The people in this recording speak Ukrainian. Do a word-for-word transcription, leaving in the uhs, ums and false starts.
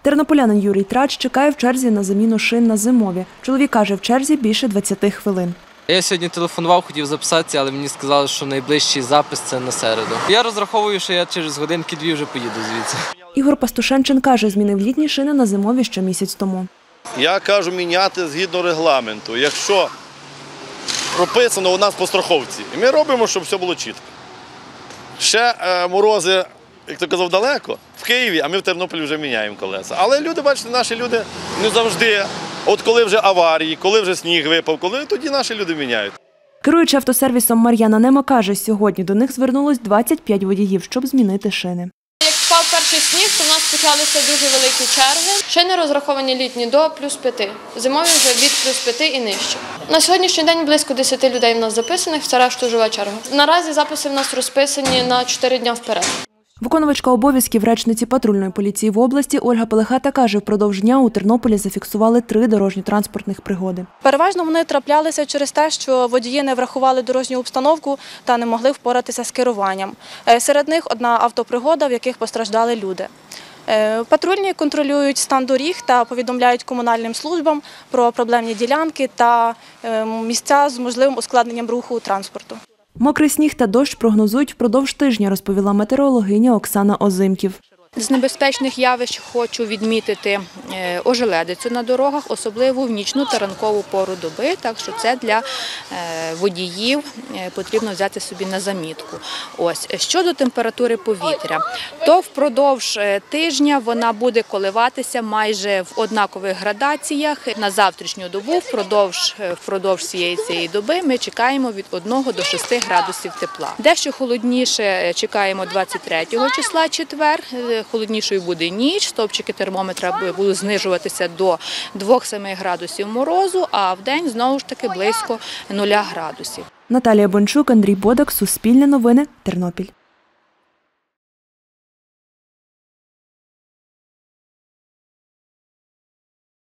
Тернополянин Юрій Трач чекає в черзі на заміну шин на зимові. Чоловік каже, в черзі більше двадцяти хвилин. Я сьогодні телефонував, хотів записатися, але мені сказали, що найближчий запис – це на середу. Я розраховую, що я через годинки-дві вже поїду звідси. Ігор Пастушенчин каже, змінив літні шини на зимові ще місяць тому. Я кажу міняти згідно регламенту. Якщо прописано у нас по страховці, і ми робимо, щоб все було чітко. Ще е, морози, як ти казав, далеко, в Києві, а ми в Тернополі вже міняємо колеса. Але люди, бачите, наші люди не завжди, от коли вже аварії, коли вже сніг випав, коли тоді наші люди міняють. Керуючи автосервісом Мар'яна Нема каже, сьогодні до них звернулось двадцять п'ять водіїв, щоб змінити шини. Як впав перший сніг, то в нас почалися дуже великі черги. Шини розраховані літні до плюс п'яти, зимові вже від плюс п'яти і нижче. На сьогоднішній день близько десяти людей в нас записаних, все решту жива черга. Наразі записи в нас розписані на чотири дні вперед. Виконувачка обов'язків речниці патрульної поліції в області Ольга Пелехата каже, впродовж дня у Тернополі зафіксували три дорожньо-транспортних пригоди. Переважно вони траплялися через те, що водії не врахували дорожню обстановку та не могли впоратися з керуванням. Серед них одна автопригода, в яких постраждали люди. Патрульні контролюють стан доріг та повідомляють комунальним службам про проблемні ділянки та місця з можливим ускладненням руху транспорту. Мокрий сніг та дощ прогнозують впродовж тижня, розповіла метеорологиня Оксана Озимків. З небезпечних явищ хочу відмітити ожеледицю на дорогах, особливо в нічну та ранкову пору доби, так що це для водіїв потрібно взяти собі на замітку. Ось. Щодо температури повітря, то впродовж тижня вона буде коливатися майже в однакових градаціях. На завтрашню добу впродовж, впродовж цієї, цієї доби ми чекаємо від одного до шести градусів тепла. Дещо холодніше чекаємо двадцять третього числа, четвер. Холоднішою буде ніч, стовпчики термометра будуть знижуватися до двох-семи градусів морозу, а вдень знову ж таки близько нуля градусів. Наталія Бончук, Андрій Бодак, Суспільне новини, Тернопіль.